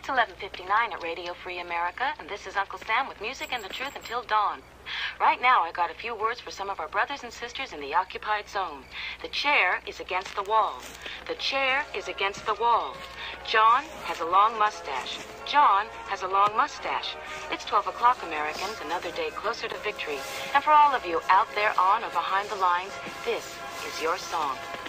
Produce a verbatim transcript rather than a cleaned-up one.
It's eleven fifty-nine at Radio Free America, and this is Uncle Sam with music and the truth until dawn. Right now, I got a few words for some of our brothers and sisters in the occupied zone. The chair is against the wall. The chair is against the wall. John has a long mustache. John has a long mustache. It's twelve o'clock, Americans, another day closer to victory. And for all of you out there on or behind the lines, this is your song.